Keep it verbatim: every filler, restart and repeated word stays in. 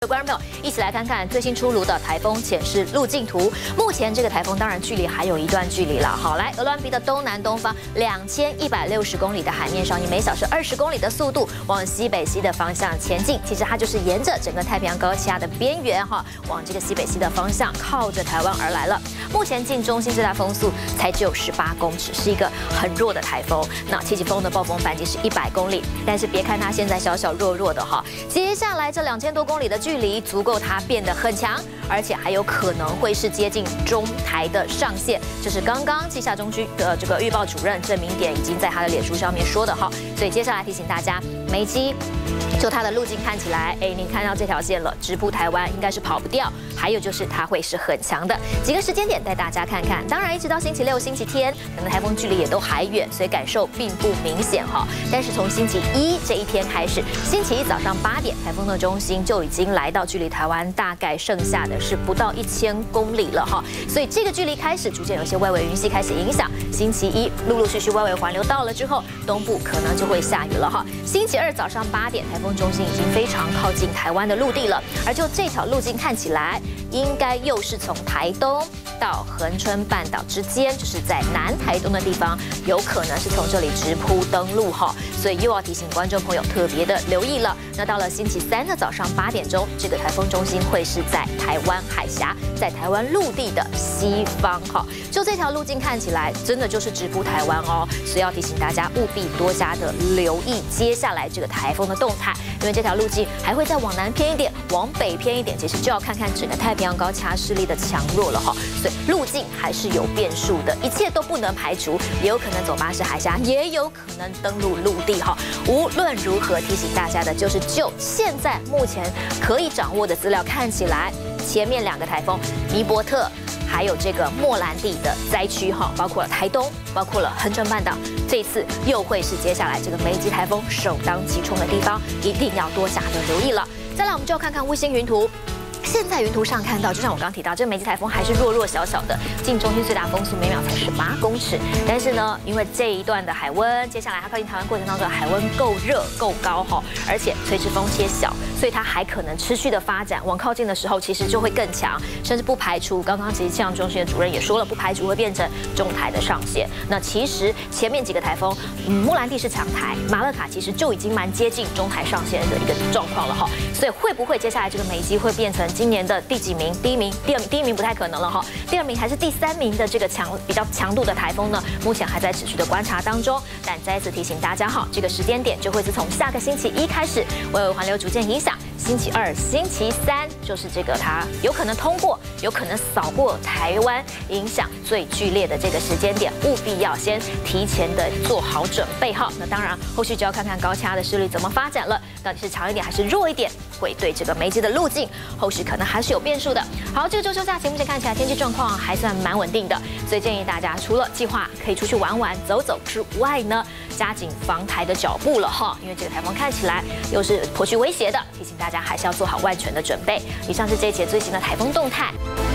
观众朋友，一起来看看最新出炉的台风潜势路径图。目前这个台风当然距离还有一段距离了。好，来，鹅銮鼻的东南东方两千一百六十公里的海面上，以每小时二十公里的速度往西北西的方向前进。其实它就是沿着整个太平洋高气压的边缘哈，往这个西北西的方向靠着台湾而来了。目前近中心最大风速才只有十八公尺，是一个很弱的台风。那七级风的暴风半径是一百公里，但是别看它现在小小弱弱的哈，接下来这两千多公里的距离。距离足够它变得很强，而且还有可能会是接近中台的上限。这是刚刚气象中心的这个预报主任郑明典已经在他的脸书上面说的哈。所以接下来提醒大家，梅基就它的路径看起来，哎，你看到这条线了，直扑台湾应该是跑不掉。还有就是它会是很强的。几个时间点带大家看看。当然，一直到星期六、星期天，可能台风距离也都还远，所以感受并不明显哈。但是从星期一这一天开始，星期一早上八点，台风的中心就已经来到距离台湾大概剩下的是不到一千公里了哈。所以这个距离开始逐渐有些外围云系开始影响。星期一陆陆续续外围环流到了之后，东部可能就会下雨了哈。星期二早上八点，台风中心已经非常靠近台湾的陆地了，而就这条路径看起来，应该又是从台东到恒春半岛之间，就是在南台东的地方，有可能是从这里直扑登陆哈，所以又要提醒观众朋友特别的留意了。那到了星期三的早上八点钟，这个台风中心会是在台湾海峡，在台湾陆地的西方哈。就这条路径看起来，真的就是直扑台湾哦，所以要提醒大家务必多加的留意接下来这个台风的动态，因为这条路径还会再往南偏一点，往北偏一点，其实就要看看整个太平洋高气压势力的强弱了哈。所以路径还是有变数的，一切都不能排除，也有可能走巴士海峡，也有可能登陆陆地哈。无论如何，提醒大家的就是，就现在目前可以掌握的资料看起来，前面两个台风尼伯特还有这个莫兰蒂的灾区哈，包括了台东，包括了恒春半岛，这次又会是接下来这个梅基台风首当其冲的地方，一定要多加的留意了。再来，我们就要看看卫星云图。现在云图上看到，就像我刚刚提到，这个梅基台风还是弱弱小小的，近中心最大风速每秒才十八公尺。但是呢，因为这一段的海温，接下来它靠近台湾过程当中，海温够热够高哈，而且垂直风切小，所以它还可能持续的发展，往靠近的时候其实就会更强，甚至不排除刚刚其实气象中心的主任也说了，不排除会变成中台的上限。那其实前面几个台风，嗯，莫兰蒂是强台，马勒卡其实就已经蛮接近中台上限的一个状况了哈。所以会不会接下来这个梅基会变成今年的第几名？第一名、第二名、第一名不太可能了哈。第二名还是第三名的这个强比较强度的台风呢？目前还在持续的观察当中。但再次提醒大家哈，这个时间点就会是从下个星期一开始，外围环流逐渐影响。星期二、星期三就是这个它有可能通过，有可能扫过台湾，影响最剧烈的这个时间点，务必要先提前的做好准备哈。那当然，后续就要看看高气压的势力怎么发展了，到底是强一点还是弱一点，会对这个梅基的路径，后续可能还是有变数的。好，这个周休假期目前看起来天气状况还算蛮稳定的，所以建议大家除了计划可以出去玩玩、走走之外呢，加紧防台的脚步了哈，因为这个台风看起来又是颇具威胁的，提醒大家还是要做好万全的准备。以上是这一节最新的台风动态。